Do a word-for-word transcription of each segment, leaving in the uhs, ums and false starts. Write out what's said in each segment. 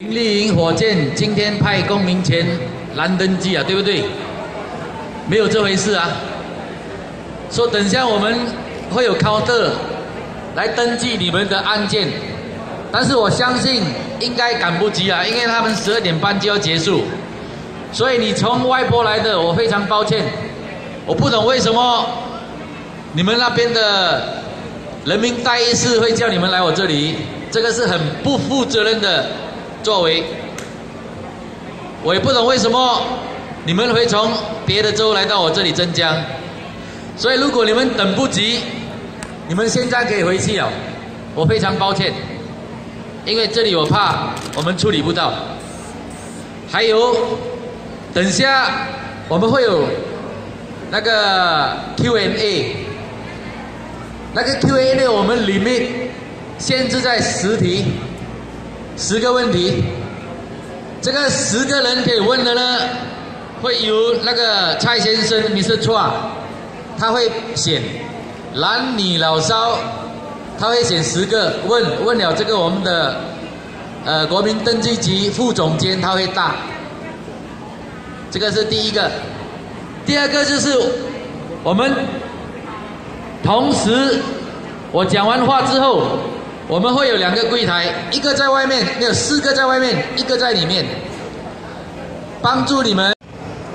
丽营火箭今天派公民前蓝登记啊，对不对？没有这回事啊。说等下我们会有 counter 来登记你们的案件，但是我相信应该赶不及啊，因为他们十二点半就要结束。所以你从外坡来的，我非常抱歉，我不懂为什么你们那边的人民代议士会叫你们来我这里，这个是很不负责任的作为。我也不懂为什么你们会从别的州来到我这里镇江，所以如果你们等不及，你们现在可以回去了。我非常抱歉，因为这里我怕我们处理不到。还有，等下我们会有那个 Q and A， 那个 Q and A 我们里面限制在十题，十个问题。这个十个人可以问的呢，会由那个蔡先生 Mister Chua， 他会选男女老少，他会选十个问，问了这个我们的呃国民登记局副总监他会答，这个是第一个。第二个就是我们同时我讲完话之后，我们会有两个柜台，一个在外面，没有四个在外面，一个在里面，帮助你们。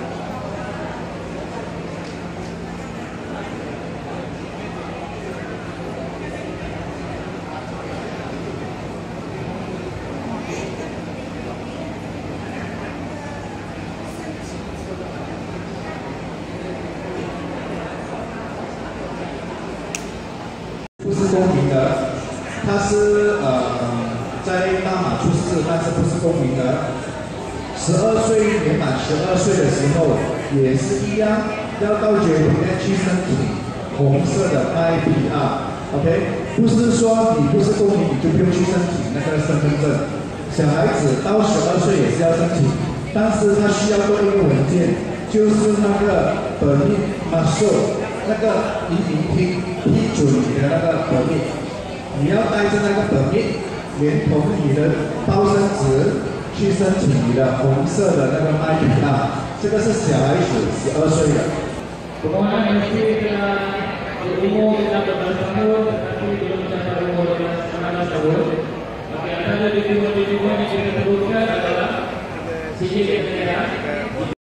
不是公平的，他是呃在大马出世，但是不是公平的。十二岁年满十二岁的时候也是一样，要到绝里面去申请红色的 I P R。OK， 不是说你不是公民你就不用去申请那个身份证。小孩子到十二岁也是要申请，但是他需要做一个文件，就是那个本命 muscle。那个移民厅批准你的那个本命，你要带着那个本命，连同你的包生纸去申请你的红色的那个 I P R， 这个是小孩子十二岁的。 Permohonan mesti kena berumur enam belas tahun tetapi belum mencapai umur enam belas tahun. Okey, antara dokumen-dokumen yang kita sebutkan adalah C C T V.